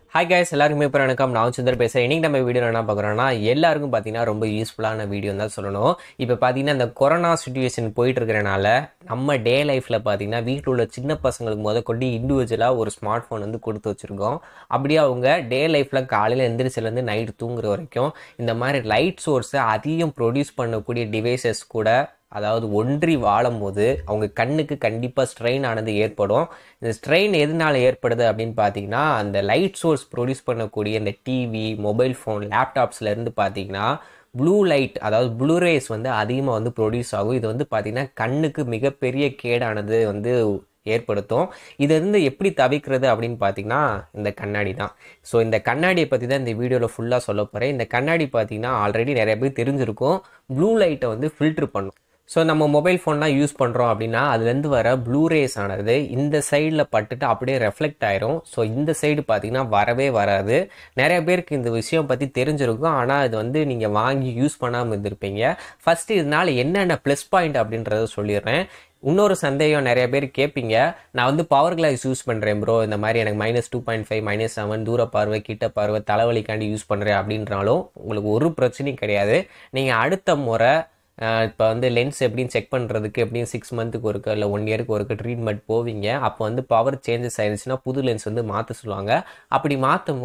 Hi guys, எல்லாருக்குமே இப்போ வணக்கம். நான் சுந்தர் பேசுகிறேன். இன்றைக்கி நம்ம வீடியோ என்ன பார்க்குறோன்னா எல்லாருக்கும் பார்த்தீங்கன்னா ரொம்ப யூஸ்ஃபுல்லான வீடியோன்னு தான் சொல்லணும். இப்போ பார்த்தீங்கன்னா இந்த கொரோனா சுச்சுவேஷன் போயிட்டு இருக்கிறனால நம்ம டே லைஃப்பில் பார்த்தீங்கன்னா வீட்டில் உள்ள சின்ன பசங்களுக்கு கொண்டு இண்டிவிஜுவலாக ஒரு ஸ்மார்ட் ஃபோன் வந்து கொடுத்து வச்சுருக்கோம். அப்படியே அவங்க டே லைஃப்பில் காலையில் எந்திரிச்சிலேருந்து நைட்டு தூங்குற வரைக்கும் இந்த மாதிரி லைட் சோர்ஸை அதிகம் ப்ரொடியூஸ் பண்ணக்கூடிய டிவைசஸ் கூட அதாவது ஒன்றி வாழும் போது அவங்க கண்ணுக்கு கண்டிப்பாக ஸ்ட்ரெயின் ஆனது ஏற்படும். இந்த ஸ்ட்ரெயின் எதனால ஏற்படுது அப்படின்னு பார்த்தீங்கன்னா அந்த லைட் சோர்ஸ் ப்ரொடியூஸ் பண்ணக்கூடிய இந்த டிவி, மொபைல் ஃபோன், லேப்டாப்ஸ்லேருந்து பார்த்தீங்கன்னா ப்ளூ லைட் அதாவது ப்ளூ ரேஸ் வந்து அதிகமாக வந்து ப்ரொடியூஸ் ஆகும். இது வந்து பார்த்திங்கன்னா கண்ணுக்கு மிகப்பெரிய கேடானது வந்து ஏற்படுத்தும். இதிலிருந்து எப்படி தவிர்க்கிறது அப்படின்னு பார்த்தீங்கன்னா இந்த கண்ணாடி தான். ஸோ இந்த கண்ணாடியை பற்றி தான் இந்த வீடியோவில் ஃபுல்லாக சொல்ல போகிறேன். இந்த கண்ணாடி பார்த்தீங்கன்னா ஆல்ரெடி நிறைய பேர் தெரிஞ்சிருக்கும், ப்ளூ லைட்டை வந்து ஃபில்ட்ரு பண்ணும். ஸோ நம்ம மொபைல் ஃபோன்லாம் யூஸ் பண்ணுறோம் அப்படின்னா அதுலேருந்து வர ப்ளூ ரேஸ் ஆனது இந்த சைடில் பட்டுட்டு அப்படியே ரெஃப்ளெக்ட் ஆயிரும். ஸோ இந்த சைடு பார்த்தீங்கன்னா வரவே வராது. நிறைய பேருக்கு இந்த விஷயம் பற்றி தெரிஞ்சிருக்கும், ஆனால் இது வந்து நீங்கள் வாங்கி யூஸ் பண்ணாமல் இருந்திருப்பீங்க. ஃபஸ்ட்டு இதனால் என்னென்ன ப்ளஸ் பாயிண்ட் அப்படின்றத சொல்லிடுறேன். இன்னொரு சந்தேகம் நிறைய பேர் கேட்பீங்க, நான் வந்து பவர் கிளாஸ் யூஸ் பண்ணுறேன் ப்ரோ, இந்த மாதிரி எனக்கு -2.5 -7 தூர பார்வை கிட்ட பார்வை தலைவலிக்காண்டி யூஸ் பண்ணுறேன் அப்படின்றாலும் உங்களுக்கு ஒரு பிரச்சனையும் கிடையாது. நீங்கள் அடுத்த முறை இப்போ வந்து லென்ஸ் எப்படின்னு செக் பண்ணுறதுக்கு எப்படியும் 6 மந்த்துக்கு ஒருக்க இல்லை 1 இயருக்கு ஒருக்க ட்ரீட்மெண்ட் போவீங்க. அப்போ வந்து பவர் சேஞ்சஸ் ஆயிடுச்சுன்னா புது லென்ஸ் வந்து மாற்ற சொல்லுவாங்க. அப்படி மாற்றும்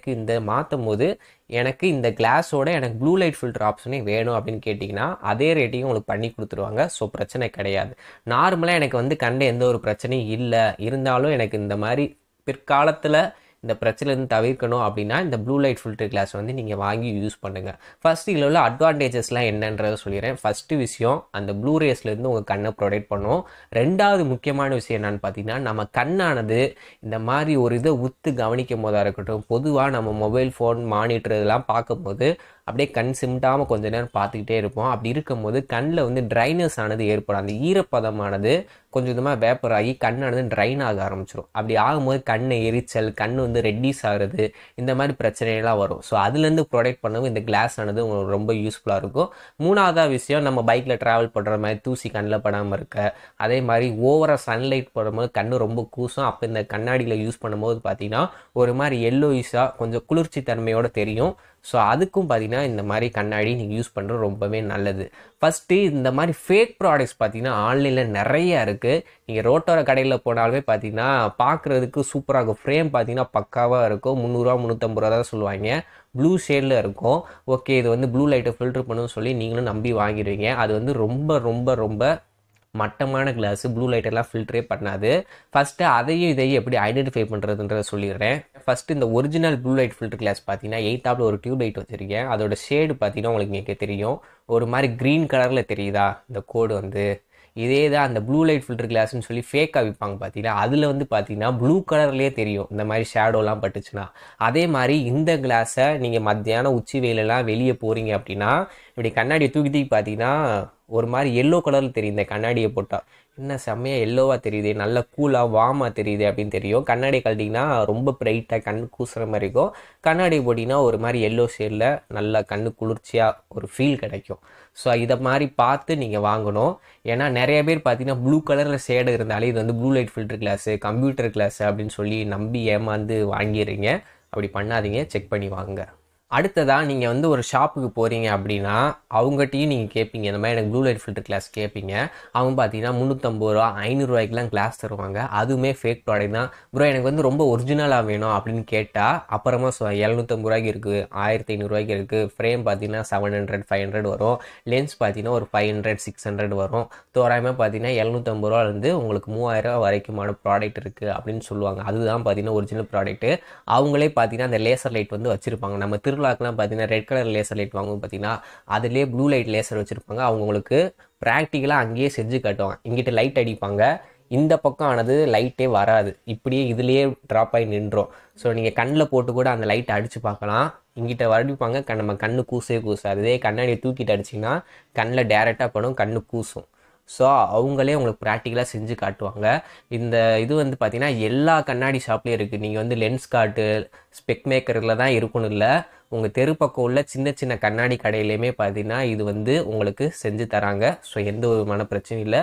போது எனக்கு இந்த கிளாஸோட எனக்கு ப்ளூ லைட் ஃபில்டர் ஆப்ஷனே வேணும் அப்படின்னு கேட்டிங்கன்னா அதே ரேட்டையும் உங்களுக்கு பண்ணி கொடுத்துருவாங்க. ஸோ பிரச்சனை கிடையாது. நார்மலாக எனக்கு வந்து கண்ட எந்த ஒரு பிரச்சனையும் இல்லை, இருந்தாலும் எனக்கு இந்த மாதிரி பிற்காலத்தில் இந்த பிரச்சனைலேருந்து தவிர்க்கணும் அப்படின்னா இந்த ப்ளூ லைட் ஃபில்டர் கிளாஸ் வந்து நீங்கள் வாங்கி யூஸ் பண்ணுங்கள். ஃபஸ்ட்டு இதில் உள்ள அட்வான்டேஜஸ்லாம் என்னன்றதை சொல்லிடுறேன். ஃபஸ்ட்டு விஷயம், அந்த ப்ளூ ரேஸ்லேருந்து உங்கள் கண்ணை ப்ரொடெக்ட் பண்ணும். ரெண்டாவது முக்கியமான விஷயம் என்னென்னு பார்த்தீங்கன்னா நம்ம கண்ணானது இந்த மாதிரி ஒரு இதை உத்து கவனிக்கும் போதாக இருக்கட்டும், பொதுவாக நம்ம மொபைல் ஃபோன் மானிட்டர் இதெல்லாம் பார்க்கும்போது அப்படியே கண் சிமிட்டாமல் கொஞ்ச நேரம் பார்த்துக்கிட்டே இருப்போம். அப்படி இருக்கும்போது கண்ணில் வந்து ட்ரைனஸ் ஆனது ஏற்படும். அந்த ஈரப்பதமானது கொஞ்சம் கொஞ்சமாக வேப்பர் ஆகி கண்ணானது ட்ரைன் ஆக ஆரம்பிச்சிடும். அப்படி ஆகும்போது கண் எரிச்சல், கண் வந்து ரெட்டிஸ் ஆகுறது, இந்த மாதிரி பிரச்சனைலாம் வரும். ஸோ அதுலேருந்து ப்ரொடெக்ட் பண்ணவும் இந்த கிளாஸ் ஆனது உங்களுக்கு ரொம்ப யூஸ்ஃபுல்லாக இருக்கும். மூணாவதாக விஷயம், நம்ம பைக்கில் ட்ராவல் பண்ணுற மாதிரி தூசி கண்ணில் படாமல் இருக்க, அதே மாதிரி ஓவராக சன்லைட் போடும்போது கண் ரொம்ப கூசும். அப்போ இந்த கண்ணாடியில் யூஸ் பண்ணும்போது பார்த்தீங்கன்னா ஒரு மாதிரி எல்லோயிஷாக கொஞ்சம் குளிர்ச்சி தன்மையோடு தெரியும். ஸோ அதுக்கும் பார்த்தீங்கன்னா இந்த மாதிரி கண்ணாடி நீங்கள் யூஸ் பண்ணுறது ரொம்பவே நல்லது. ஃபஸ்ட்டு இந்த மாதிரி ஃபேக் ப்ராடக்ட்ஸ் பார்த்தீங்கன்னா ஆன்லைனில் நிறைய இருக்குது. நீங்கள் ரோட்டோர கடையில் போனாலுமே பார்த்தீங்கன்னா பார்க்குறதுக்கு சூப்பராக இருக்கும். ஃப்ரேம் பார்த்தீங்கன்னா பக்காவாக இருக்கும். 300 350 தான் சொல்லுவாங்க. ப்ளூ ஷேடில் இருக்கும். ஓகே, இது வந்து ப்ளூ லைட்டை ஃபில்டர் பண்ணுன்னு சொல்லி நீங்களும் நம்பி வாங்கிடுவீங்க. அது வந்து ரொம்ப ரொம்ப ரொம்ப மட்டமான கிளாஸு, ப்ளூ லைட்டெல்லாம் ஃபில்டரே பண்ணாது. ஃபஸ்ட்டு இதையும் எப்படி ஐடென்டிஃபை பண்ணுறதுன்றதை சொல்லிடுறேன். ஃபஸ்ட்டு இந்த original blue light filter glass பார்த்தீங்கன்னா 8 ஒரு டியூப் லைட் வச்சுருக்கேன். அதோட ஷேடு பார்த்தீங்கன்னா உங்களுக்கு இங்கே தெரியும், ஒரு மாதிரி க்ரீன் கலரில் தெரியுதா இந்த கோடு வந்து. இதே தான் அந்த ப்ளூ லைட் ஃபில்டர் கிளாஸ்ன்னு சொல்லி ஃபேக்காக விற்பாங்க பார்த்தீங்கன்னா, அதில் வந்து பார்த்தீங்கன்னா ப்ளூ கலர்லேயே தெரியும் இந்த மாதிரி ஷேடோலாம் பட்டுச்சுன்னா. அதே மாதிரி இந்த கிளாஸை நீங்கள் மத்தியானம் உச்சி வெயிலெல்லாம் வெளியே போகிறீங்க அப்படின்னா இப்படி கண்ணாடியை தூக்கி பார்த்தீங்கன்னா ஒரு மாதிரி எல்லோ கலரில் தெரியும். இந்த கண்ணாடியை போட்டால் என்ன செம்மையாக எல்லோவாக தெரியுது, நல்ல கூலாக வார்மாக தெரியுது அப்படின்னு தெரியும். கண்ணாடியை கழட்டிங்கன்னா ரொம்ப பிரைட்டாக கண் கூசுகிற மாதிரி இருக்கும். கண்ணாடியை போட்டிங்கன்னா ஒரு மாதிரி எல்லோ ஷேடில் நல்லா கண் குளிர்ச்சியாக ஒரு ஃபீல் கிடைக்கும். ஸோ இதை மாதிரி பார்த்து நீங்கள் வாங்கணும். ஏன்னா நிறைய பேர் பார்த்தீங்கன்னா ப்ளூ கலரில் ஷேடு இருந்தாலே இது வந்து blue light filter glass, computer glass அப்படின்னு சொல்லி நம்பி ஏமாந்து வாங்கிடுறீங்க. அப்படி பண்ணாதீங்க, செக் பண்ணி வாங்க. அடுத்ததாக நீங்கள் வந்து ஒரு ஷாப்புக்கு போகிறீங்க அப்படின்னா அவங்ககிட்டையும் நீங்கள் கேட்பீங்க, இந்த மாதிரி எனக்கு ப்ளூ லைட் ஃபில்டர் கிளாஸ் கேட்பீங்க. அவங்க பார்த்தீங்கன்னா 350 500 கிளாஸ் தருவாங்க. அதுவுமே ஃபேக் ப்ராடக்ட் தான். ப்ரோ எனக்கு வந்து ரொம்ப ஒரிஜினலாக வேணும் அப்படின்னு கேட்டால் அப்புறமா 750 இருக்குது, 1500 இருக்குது. ஃப்ரேம் பார்த்தீங்கன்னா 700 500 வரும். லென்ஸ் பார்த்தீங்கன்னா ஒரு 500 600 வரும். தோராயமாக பார்த்தீங்கன்னா 750 உங்களுக்கு 3000 வரைக்குமான ப்ராடக்ட் இருக்குது அப்படின்னு சொல்லுவாங்க. அதுதான் பார்த்தீங்கன்னா ஒரிஜினல் ப்ராடக்ட்டு. அவங்களே பார்த்தீங்கன்னா அந்த லேசர் லைட் வந்து வச்சுருப்பாங்க. நம்ம திருவிழாக்கெலாம் பார்த்தீங்கன்னா ரெட் கலர் லேசர் லைட் வாங்குவோம் பார்த்தீங்கன்னா, அதிலே ப்ளூ லைட் லேசர் வச்சுருப்பாங்க. அவங்களுக்கு ப்ராக்டிக்கலாக அங்கேயே செஞ்சு காட்டுவாங்க. இங்கிட்ட லைட் அடிப்பாங்க, இந்த பக்கம் ஆனது லைட்டே வராது, இப்படியே இதுலேயே ட்ராப் ஆகி நின்றோம். ஸோ நீங்கள் கண்ணில் போட்டு கூட அந்த லைட்டை அடித்து பார்க்கலாம். இங்கிட்ட வடிப்பாங்க, நம்ம கண்ணு கூசாது. அதே கண்ணாடியை தூக்கிட்டு அடிச்சிங்கன்னா கண்ணில் டேரெக்டாக படும், கண்ணு கூசும். ஸோ அவங்களே உங்களுக்கு ப்ராக்டிக்கலாக செஞ்சு காட்டுவாங்க. இந்த இது வந்து பார்த்திங்கன்னா எல்லா கண்ணாடி ஷாப்லேயும் இருக்குது. நீங்கள் வந்து லென்ஸ் கார்ட்டு ஸ்பெக் மேக்கரில் தான் இருக்கணும் இல்லை, உங்கள் தெரு பக்கம் உள்ள சின்ன சின்ன கண்ணாடி கடையிலையுமே பார்த்தீங்கன்னா இது வந்து உங்களுக்கு செஞ்சு தராங்க. ஸோ எந்த ஒரு பிரச்சனையும் இல்லை.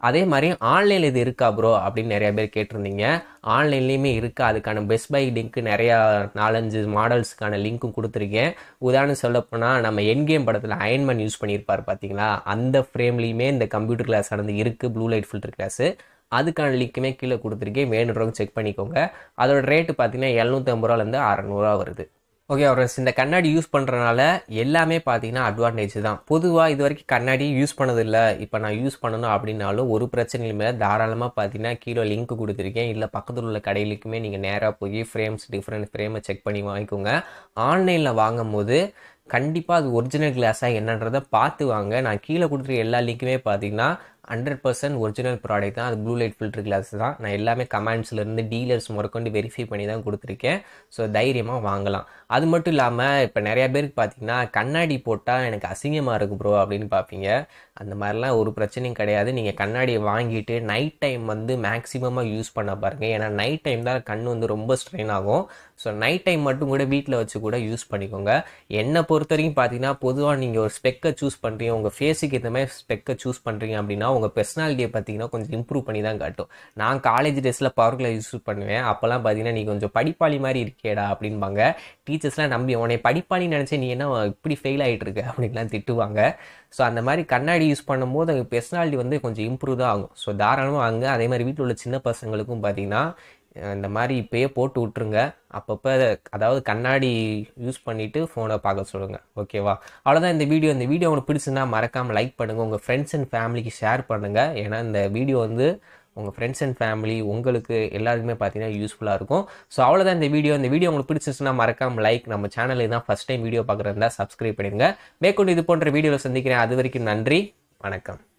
அதே மாதிரி ஆன்லைனில் இது இருக்கா ப்ரோ அப்படின்னு நிறைய பேர் கேட்டிருந்தீங்க. ஆன்லைன்லேயுமே இருக்குது. அதுக்கான பெஸ்ட் பை லிங்க்கு நிறையா 4-5 மாடல்ஸுக்கான லிங்க்கும் கொடுத்துருக்கேன். உதாரணம் சொல்லப்போனால் நம்ம என் கேம் படத்தில் அயன்மேன் யூஸ் பண்ணியிருப்பார் பார்த்தீங்களா, அந்த ஃப்ரேம்லேயுமே இந்த கம்ப்யூட்டர் கிளாஸ் ஆனது இருக்குது, ப்ளூ லைட் ஃபில்டர் கிளாஸு. அதுக்கான லிங்க்குமே கீழே கொடுத்துருக்கேன், வேணுன்றவங்க செக் பண்ணிக்கோங்க. அதோட ரேட்டு பார்த்தீங்கன்னா 750 ரூபாலேருந்து 600 வருது. ஓகே ஃப்ரெண்ட்ஸ், இந்த கண்ணாடி யூஸ் பண்ணுறனால எல்லாமே பார்த்தீங்கன்னா அட்வான்டேஜ் தான். பொதுவாக இது வரைக்கும் கண்ணாடி யூஸ் பண்ணதில்லை, இப்போ நான் யூஸ் பண்ணணும் அப்படின்னாலும் ஒரு பிரச்சனையுமே தாராளமாக பார்த்தீங்கன்னா கீழே லிங்க் கொடுத்துருக்கேன். இல்லை பக்கத்தில் உள்ள கடைகளுக்குமே நீங்கள் நேராக போய் டிஃப்ரெண்ட் ஃப்ரேமை செக் பண்ணி வாங்கிக்கோங்க. ஆன்லைனில் வாங்கும் போது கண்டிப்பாக அது ஒரிஜினல் கிளாஸாக என்னன்றதை பார்த்து வாங்க. நான் கீழே கொடுத்துருக்க எல்லா லிங்க்குமே பார்த்தீங்கன்னா 100% ஒரிஜினல் ப்ராடக்ட் தான். அது ப்ளூ லைட் ஃபில்டர் கிளாஸ் தான். நான் எல்லாமே கமெண்ட்ஸ்லேருந்து டீலர்ஸ் முறைக்கொண்டு வெரிஃபை பண்ணி தான் கொடுத்துருக்கேன். ஸோ தைரியமாக வாங்கலாம். அது மட்டும் இல்லாமல் இப்போ நிறையா பேருக்கு பார்த்தீங்கன்னா கண்ணாடி போட்டால் எனக்கு அசிங்கமாக இருக்குது ப்ரோ அப்படின்னு பார்ப்பீங்க. அந்த மாதிரிலாம் ஒரு பிரச்சனையும் கிடையாது. நீங்கள் கண்ணாடியை வாங்கிட்டு நைட் டைம் மேக்ஸிமமாக யூஸ் பண்ண பாருங்கள். ஏன்னா நைட் டைம் தான் கண் ரொம்ப ஸ்ட்ரெயின் ஆகும். ஸோ நைட் டைம் மட்டும் கூட வீட்டில் வச்சு கூட யூஸ் பண்ணிக்கோங்க. என்னை பொறுத்த வரைக்கும் பார்த்தீங்கன்னா பொதுவாக நீங்கள் ஒரு ஸ்பெக்கை சூஸ் பண்ணுறீங்க, உங்கள் ஃபேஸுக்கு இந்த மாதிரி ஸ்பெக்கை சூஸ் பண்ணுறீங்க அப்படின்னா உங்கள் பர்சனாலிட்டியை பார்த்தீங்கன்னா கொஞ்சம் இம்ப்ரூவ் பண்ணி தான் காட்டும். நான் காலேஜ் டேஸில் பவர் கிளாஸ் யூஸ் பண்ணுவேன். அப்போல்லாம் பார்த்தீங்கன்னா நீ கொஞ்சம் படிப்பாளி மாதிரி இருக்கேடா அப்படின்பாங்க. டீச்சர்ஸ்லாம் நம்பி உன்னை படிப்பாளின்னு நினச்சி நீ என்ன இப்படி ஃபெயில் ஆகிட்டு இருக்க அப்படின்லாம் திட்டுவாங்க. ஸோ அந்த மாதிரி கண்ணாடி யூஸ் பண்ணும்போது அவங்க பர்சனாலிட்டி கொஞ்சம் இம்ப்ரூவ் தான் ஆகும். ஸோ தாராளமாக வாங்க. அதே மாதிரி வீட்டில் உள்ள சின்ன பசங்களுக்கும் பார்த்தீங்கன்னா இந்த மாதிரி இப்போயே போட்டு விட்ருங்க. அப்பப்போ அதாவது கண்ணாடி யூஸ் பண்ணிவிட்டு ஃபோனை பார்க்க சொல்லுங்கள். ஓகேவா? அவ்வளோதான் இந்த வீடியோ. உங்களுக்கு பிடிச்சுன்னா மறக்காமல் லைக் பண்ணுங்கள், உங்கள் ஃப்ரெண்ட்ஸ் அண்ட் ஃபேமிலிக்கு ஷேர் பண்ணுங்கள். ஏன்னா இந்த வீடியோ உங்கள் ஃப்ரெண்ட்ஸ் அண்ட் ஃபேமிலி உங்களுக்கு எல்லாருக்குமே பார்த்தீங்கன்னா யூஸ்ஃபுல்லாக இருக்கும். ஸோ அவ்வளோதான் இந்த வீடியோ. உங்களுக்கு பிடிச்சிச்சுன்னா மறக்காமல் லைக், நம்ம சேனலில் தான் ஃபஸ்ட் டைம் வீடியோ பார்க்குறதா சப்ஸ்கிரைப் பண்ணிடுங்க. மேற்கொண்டு இது போன்ற வீடியோவில் சந்திக்கிறேன். அது வரைக்கும் நன்றி, வணக்கம்.